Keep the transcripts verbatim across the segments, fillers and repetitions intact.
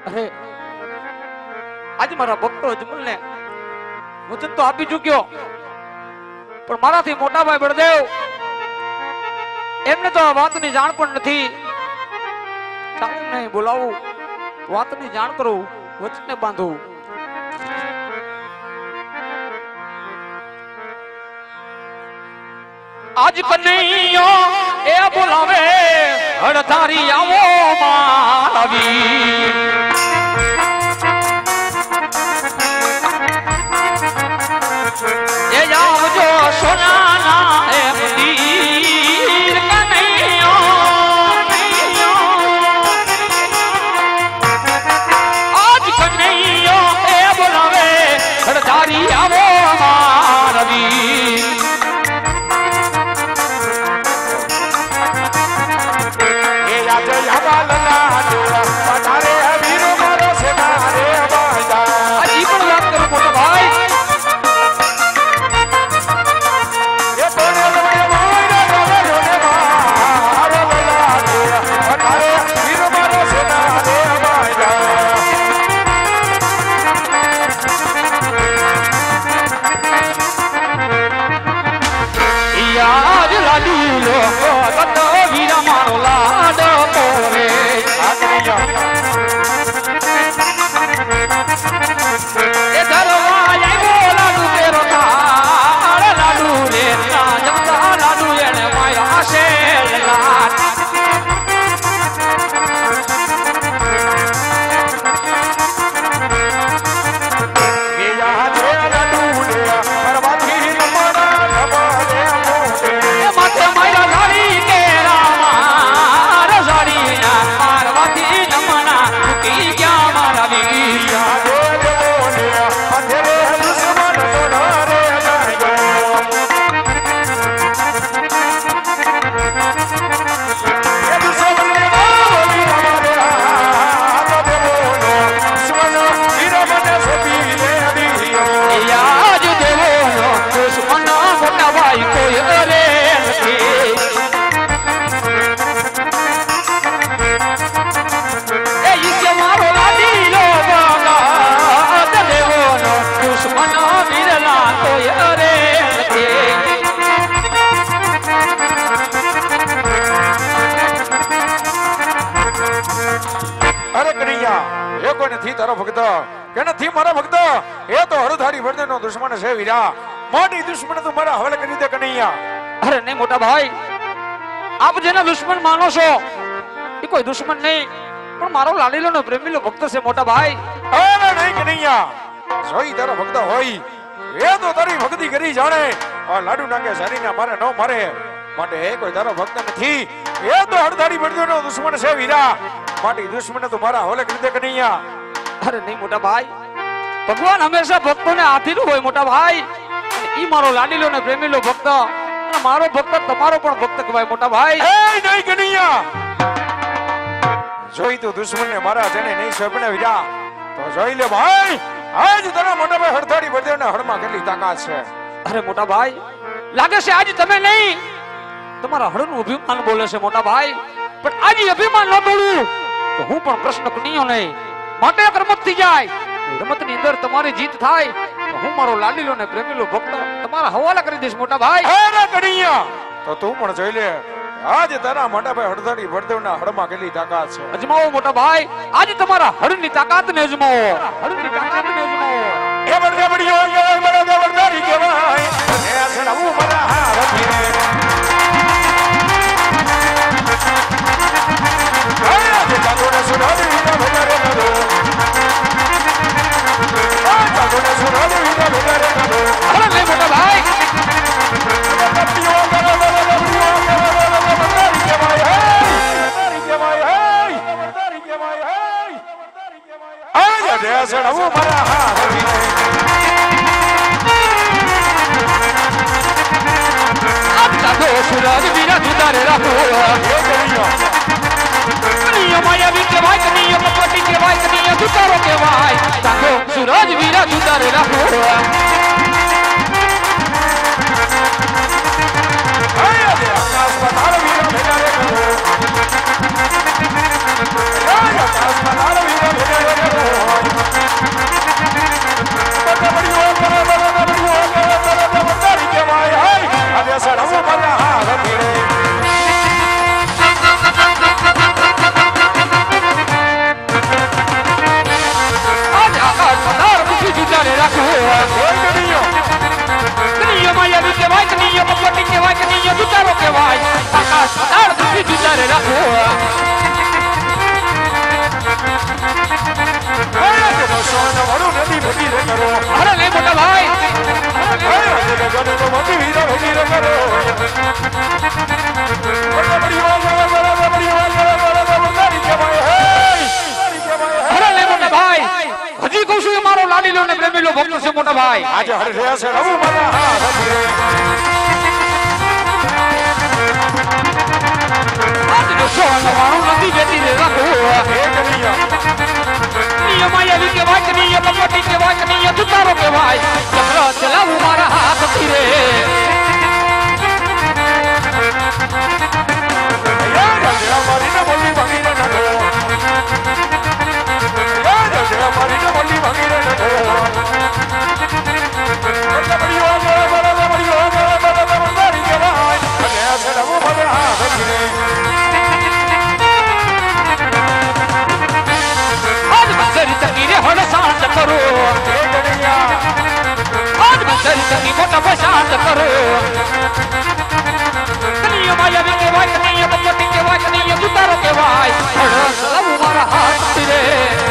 અરે આજે મારા ભક્તો અજમલ ને વચન તો આપી ચૂક્યો, પણ મારાથી મોટા ભાઈ બળદેવ એમને તો આ વાતની જાણ પણ નથી. ચાલો નહીં બોલાવું, વાતની જાણ કરું, વચને બાંધું. આજ કનૈયો એ બોલાવે હળધારી આવો માવી. એ આવજો સોનાના એ મંદિર કનૈયો. આજ કનૈયો એ બોલાવે હળધારી આવો માવી. તારો ભક્ત કે નથી મારા ભક્ત, એ તો હળધારી વર્દનો દુશ્મન છે વીરા. મોટી દુશ્મન તું મારા હવાલે કરી દે કનૈયા. અરે નહીં મોટા ભાઈ, આપ જેના દુશ્મન માનો છો એ કોઈ દુશ્મન નહીં, પણ મારો લાડીલો નો પ્રેમીલો ભક્ત છે મોટા ભાઈ. અરે નહીં કનૈયા, જોઈ તારો ભક્ત હોય એ તો તારી ભક્તિ કરી જાણે. આ લાડુ નાગે શરીને મારે ન મારે માટે એ કોઈ તારો ભક્ત નથી, એ તો હળધારી વર્દનો દુશ્મન છે વીરા. મોટી દુશ્મન તું મારા હવાલે કરી દે કનૈયા. અરે નહીં મોટા ભાઈ, ભગવાન હંમેશા ભક્તોને આધીન હોય મોટા ભાઈ. ઈ મારો લાડીલો ને પ્રેમીલો ભક્ત, અને મારો ભક્ત તમારો પણ ભક્ત કહેવાય મોટા ભાઈ. એ નહીં કનૈયા, જોઈ તું દુશ્મનને મારા જેને નહીં સોંપણે વીરા તો જોઈ લે ભાઈ, આજ તારા મોટા ભાઈ હળધારી વર્દના હળમાં કેટલી તાકાત છે. અરે મોટા ભાઈ, લાગે છે આજ તમે નહીં, તમારા હળનું અભિમાન બોલે છે મોટા ભાઈ. પણ આજે અભિમાન ન બોલું તો હું પણ કૃષ્ણ કનૈયો નહીં, માટે એક રમત થઈ જાય. રમત ની અંદર તમારી જીત થાય તો હું મારો લાડીલો ને પ્રેમીલો ભક્ત તમારા હવાલા કરી દઈશ મોટા ભાઈ. અરે કનૈયા, તો તું પણ જોઈ લે આજે તારા મોટા ભાઈ હળધારી વર્દના હળમાં કેટલી તાકાત છે. અજમાવો મોટા ભાઈ, આજે તમારા હળની તાકાત ને અજમાવો, હળની તાકાત ને અજમાવો. એ બળદે બળિયો એ બળદે વળધારી કહેવાય, એ સડાવું મારા હારથી રે. આજે જાગોને સુરાદી વિના ભગારે નદો, આ જાગોને સુરાદી વિના ભગારે નદો. અરે લે મોટા ભાઈ, બળિયો બળદે બળિયો વળધારી કહેવાય, હે વળધારી કહેવાય, હે વળધારી કહેવાય, હે વળધારી કહેવાય. આજે સડાવું મારા હારથી રે. જાગો સુરાજ વિના જુદારે રાખો. એ કનૈયો કનૈયો માયાવી કહેવાય, કનૈયો કપટી કહેવાય, કનૈયો જુદારો કહેવાય. જાગો સુરાજ વિના જુદારે રાખો. આકાશ પતાળ વીરા ભેગા રે કરો, આકાશ પતાળ વીરા ભેગા રે રાખો કનૈયો માયા કહેવાય કનૈયો ભગવતી કહેવાય કનૈયો દુતારો કહેવાય આકાશ પાતાળ દુખી દુતારે રાખો અરે નહીં મોટા ભાઈ હજી કહું છું મારો લાડીલો ને પ્રેમીલો ભક્ત છે મોટા ભાઈ આજે હર રહ્યા છે રઘુ મારા હાથ આજ તો સોન વાળું નથી બેટી રે રાખો હે કનૈયા કનૈયો માયા કહેવાય કનૈયો ભગવતી કહેવાય કનૈયો દુતારો કહેવાય ચક્ર ચલાવું મારા હાથથી રે મારીને બોલી ભાગીને નડો મારીને બોલી ભાગીને નડો આજ બંસરી તકી રે હોડ શાંત કરો આજ બંસરી તકી મોટા ભાઈ શાંત કરો કનૈયો માયા કહેવાય કનૈયો ભગવતી કહેવાય કનૈયો દુતારો કહેવાય હળ ચલાવું મારા હાથથી રે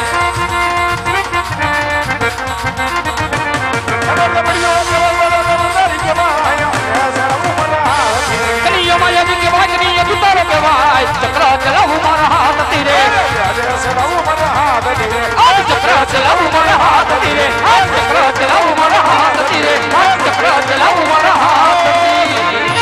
કનૈયો માયા કહેવાય કનૈયો દુતારો કહેવાય ચક્ર ચલાવું મારા હાથથી રે આજ ચક્ર ચલાવું મારા હાથથી રે આજ ચક્ર ચલાવું મારા હાથથી રે આજ ચક્ર ચલાવું મારા હાથથી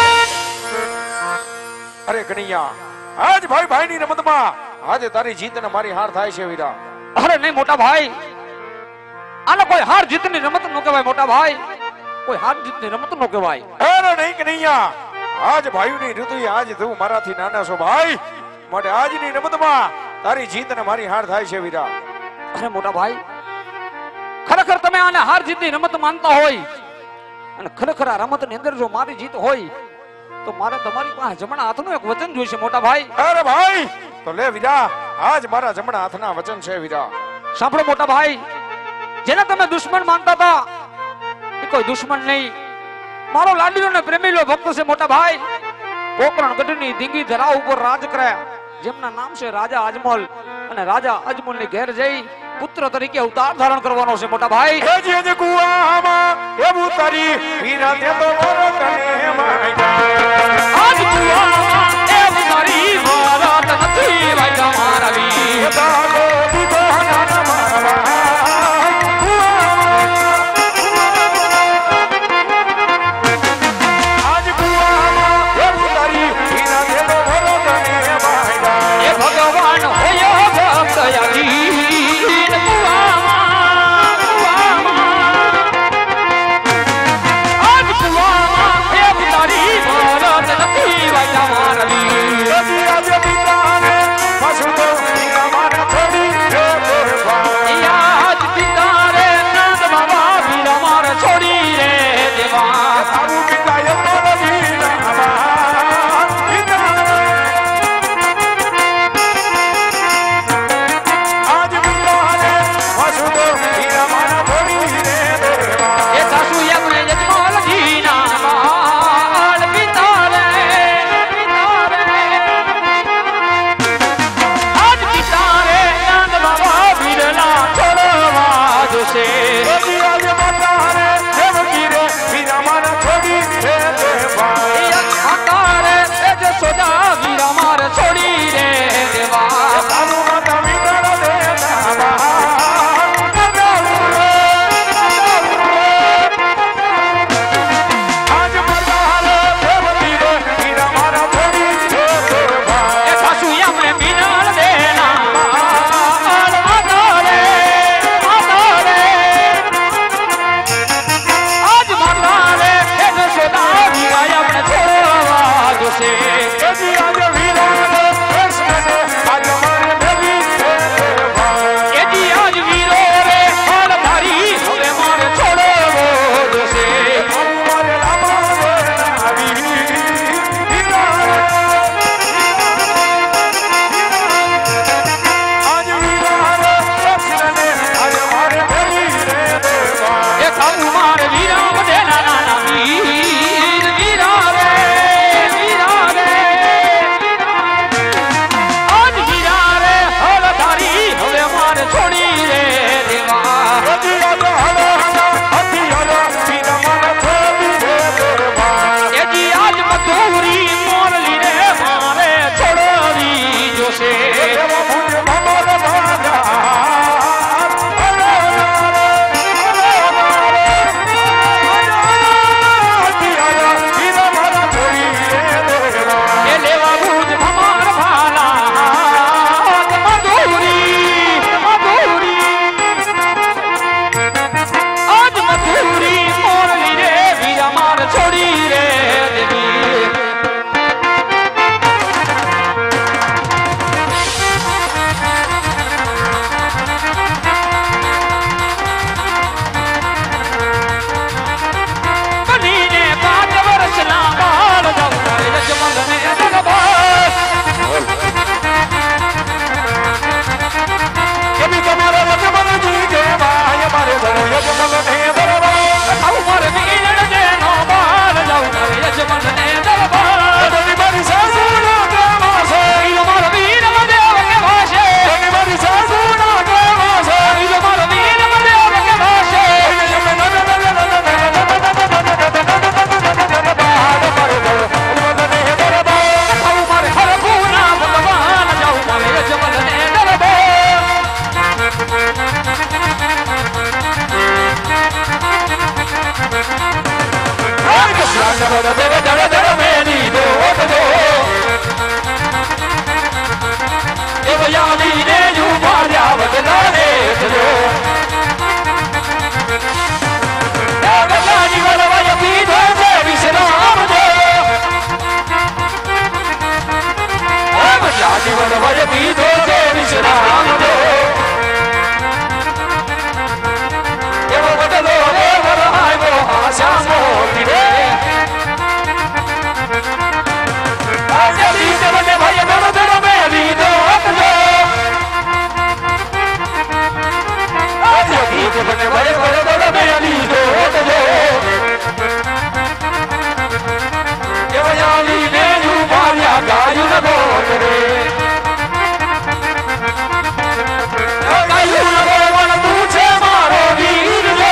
અરે કનૈયા આજ ભાઈ ભાઈ ની રમતમાં આજે તારી જીત ને મારી હાર થાય છે વીરા અરે નહીં મોટા ભાઈ આનો કોઈ હાર જીતની રમત નો કહેવાય મોટા ભાઈ કોઈ હાર જીતની રમત નો કહેવાય અરે નહીં કનૈયા આજ ભાઈઓની ઋતુ આજ તું મારાથી નાના છો ભાઈ માટે આજની રમતમાં તારી જીત ને મારી હાર થાય છે વીરા અરે મોટા ભાઈ ખરેખર તમે આને હાર જીતની રમત માનતા હોય અને ખરેખર આ રમતની અંદર જો મારી જીત હોય તો મારે તમારી પાસે જમણા હાથનું એક વચન જોઈશે મોટા ભાઈ અરે ભાઈ તો લે વીરા આજ મારા જમણા હાથના વચન છે વીરા સાંભળો મોટા ભાઈ જેને તમે દુશ્મન માનતા હતા એ કોઈ દુશ્મન નહીં મારો લાડીલો ને પ્રેમીલો ભક્ત છે મોટા ભાઈ પોકરણ ગઢની ધીંગી ધરા ઉપર રાજ કર્યા જેમના નામ છે રાજા અજમલ અને રાજા અજમલ ની ઘેર જઈ પુત્ર તરીકે અવતાર ધારણ કરવાનો છે મોટા ભાઈ હે જે જે કુવામાં એવું તારી વીરા તે તો વરતને માયા આજ કુવામાં એવું તારી વરત નથી વાયદા મારા વીર દાગો દીધો નાના મારા આજ કુવામાં એવું તારી વીરા તે તો વરતને માયા એ ભગવાન હોય ભક્ત યાદીન કુવામાં કુવામાં આજ કુવામાં એવું તારી વરત નથી વાયદા મારા વીર આજે પિતાને પાછું તો વીરા મારા વડ દેવ ધડ ધડ મેલી દો દો એ વયાલી ને યુ માર્યા વદલા રે દો એ વયાલી વલવાય પીધો છે વિશ્રામ દો એ વયાલી વલવાય પીધો છે વિશ્રામ દો એવો વદલો રે વરહાયો આશા મોતી રે આજે દીતે વને ભાઈ ધડ ધડ મેલી દો દો આજે દીતે વને ભાઈ ધડ ધડ મેલી દો દો એવો યાલી ને યુ માર્યા ગાયું ન ગોત રે ગાયું ન ગોવણ તું છે મારો વીર રે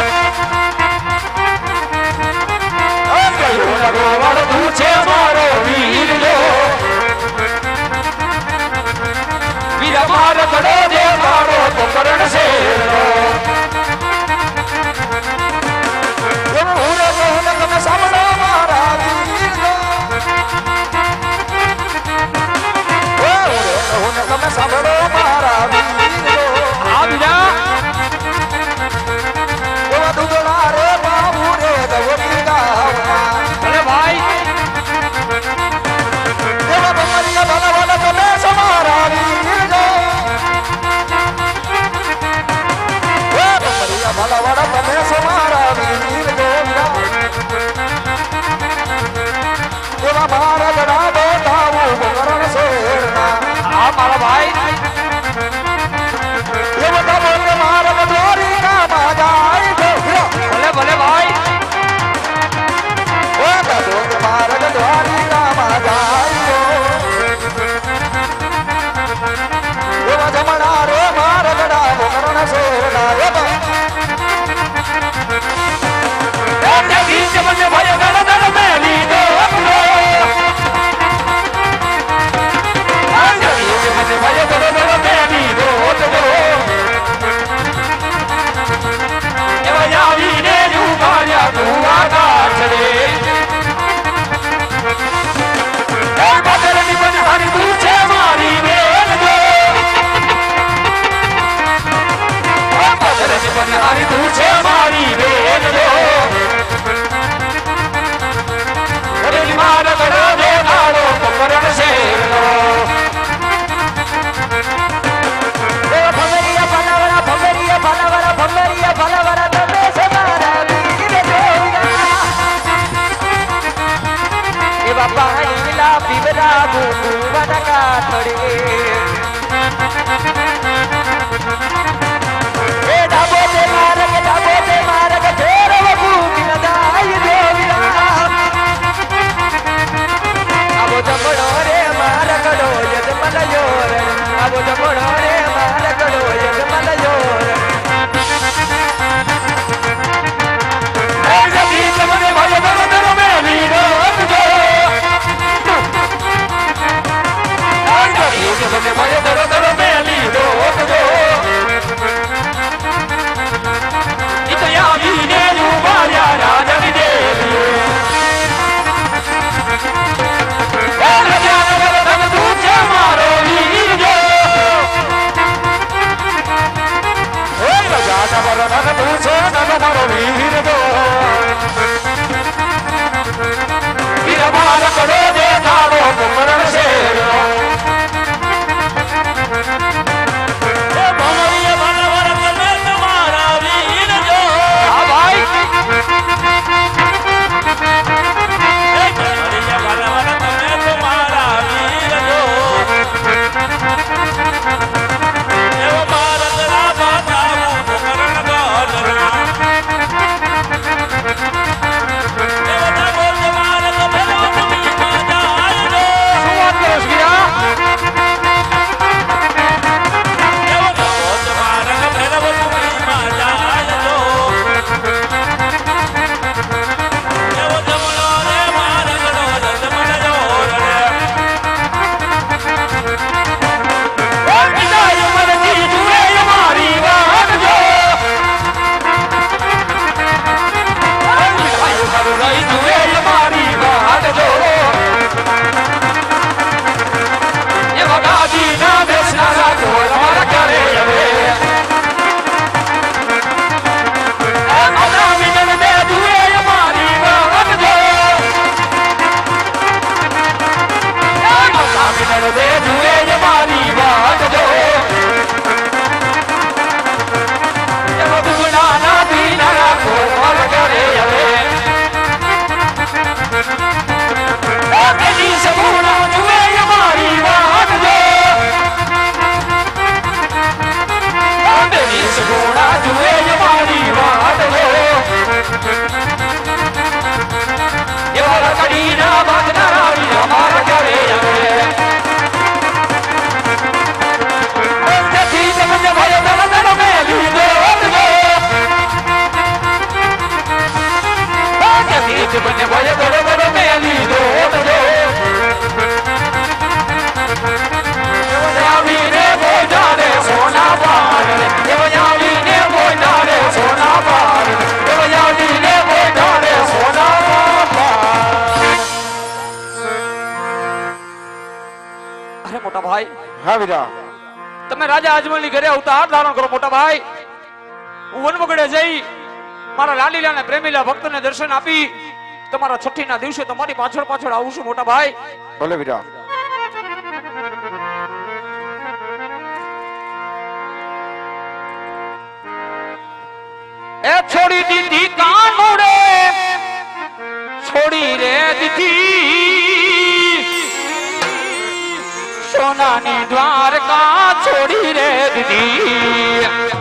ગાયું ન ગોવણ તું છે મારો વીર રે વીર માર ધડો દે મારો તો કરણ છે સાંભળો મારા વીર તમે સાંભળો મારા વીર આ બીજા એવા દુધડા રે બાબુ રે દવરી ગાવના અરે ભાઈ એવા બમરિયા ભલા ભલા તમે સમારા વીર એ બમરિયા ભલા ભલા તમે સમારા વીર એવા મારા ગડા બોટાવું બકરણ શેરના આ મારા ભાઈ એ બધા બોલે મારા ગડોરી કામા જાય ભલે ભલે ભાઈ ઓ ગડોરી મારા ગડોરી કામા જાય એવા જમણા રે મારા ગડા બકરણ શેરના એ ભાઈ એ ગીત મને ભાઈ ગડા ગડા મેલી દો ભાઈ ગડા ગડા મેલી દો દો એવા યાવી ને યુ માર્યા તું આકાશ રે એ બદલની બનહારી તું છે મારી વેલ દો એ બદલની બનહારી તું છે મારી વેલ દો કરેલી મારા ગડો દે મારો પકરણ છે વીરા તમે રાજા અજમલની ઘરે અવતાર ધારણ કરો મોટા ભાઈ. હું વનવગડે જઈ મારા લાલીલા અને પ્રેમીલા ભક્તને દર્શન આપી તમારા છઠ્ઠી ના દિવસે તમારી પાછળ પાછળ આવું છું મોટા ભાઈ. ભલે વીરા. એ છોડી દીધી કાનુડે છોડી રે દીધી સોનાની દ્વારકા છોડી રે દીધી.